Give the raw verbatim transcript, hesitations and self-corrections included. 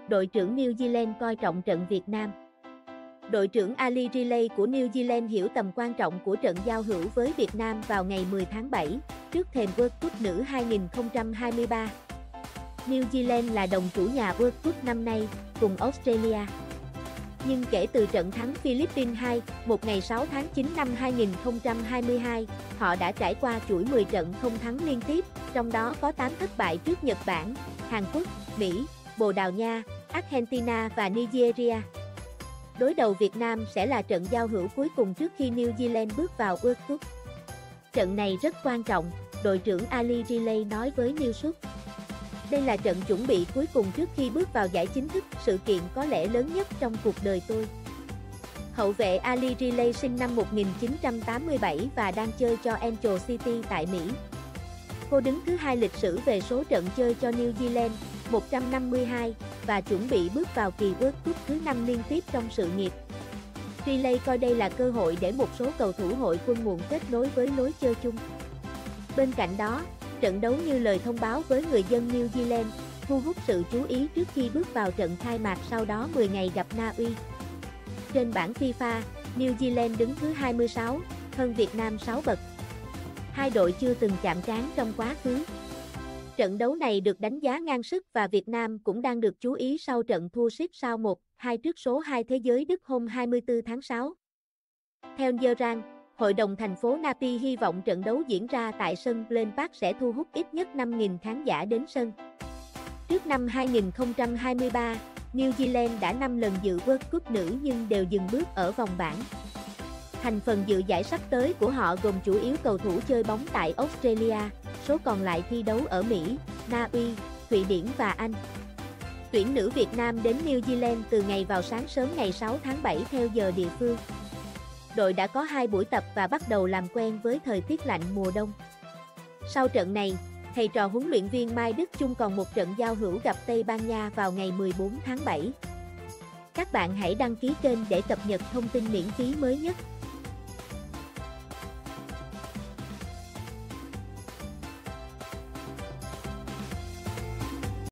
đội trưởng New Zealand coi trọng trận Việt Nam. Đội trưởng Ali Riley của New Zealand hiểu tầm quan trọng của trận giao hữu với Việt Nam vào ngày mười tháng bảy, trước thềm World Cup nữ hai nghìn không trăm hai mươi ba. New Zealand là đồng chủ nhà World Cup năm nay, cùng Australia. Nhưng kể từ trận thắng Philippines hai một ngày sáu tháng chín năm hai nghìn không trăm hai mươi hai, họ đã trải qua chuỗi mười trận không thắng liên tiếp, trong đó có tám thất bại trước Nhật Bản, Hàn Quốc, Mỹ, Bồ Đào Nha, Argentina và Nigeria. Đối đầu Việt Nam sẽ là trận giao hữu cuối cùng trước khi New Zealand bước vào World Cup. Trận này rất quan trọng, đội trưởng Ali Riley nói với Newsweek. Đây là trận chuẩn bị cuối cùng trước khi bước vào giải chính thức, sự kiện có lẽ lớn nhất trong cuộc đời tôi. Hậu vệ Ali Riley sinh năm một nghìn chín trăm tám mươi bảy và đang chơi cho Angel City tại Mỹ. Cô đứng thứ hai lịch sử về số trận chơi cho New Zealand, một trăm năm mươi hai, và chuẩn bị bước vào kỳ World Cup thứ năm liên tiếp trong sự nghiệp. Riley coi đây là cơ hội để một số cầu thủ hội quân muộn kết nối với lối chơi chung. Bên cạnh đó, trận đấu như lời thông báo với người dân New Zealand, thu hút sự chú ý trước khi bước vào trận khai mạc sau đó mười ngày gặp Na Uy. Trên bảng FIFA, New Zealand đứng thứ hai mươi sáu, hơn Việt Nam sáu bậc. Hai đội chưa từng chạm trán trong quá khứ. Trận đấu này được đánh giá ngang sức và Việt Nam cũng đang được chú ý sau trận thua Sip sau một hai trước số hai thế giới Đức hôm hai mươi tư tháng sáu. Theo Gerrard, Hội đồng thành phố Napi hy vọng trận đấu diễn ra tại sân Glen Park sẽ thu hút ít nhất năm nghìn khán giả đến sân. Trước năm hai nghìn không trăm hai mươi ba, New Zealand đã năm lần dự World Cup nữ nhưng đều dừng bước ở vòng bảng. Thành phần dự giải sắp tới của họ gồm chủ yếu cầu thủ chơi bóng tại Australia, số còn lại thi đấu ở Mỹ, Na Uy, Thụy Điển và Anh. Tuyển nữ Việt Nam đến New Zealand từ ngày vào sáng sớm ngày sáu tháng bảy theo giờ địa phương. Đội đã có hai buổi tập và bắt đầu làm quen với thời tiết lạnh mùa đông. Sau trận này, thầy trò huấn luyện viên Mai Đức Chung còn một trận giao hữu gặp Tây Ban Nha vào ngày mười bốn tháng bảy. Các bạn hãy đăng ký kênh để cập nhật thông tin miễn phí mới nhất.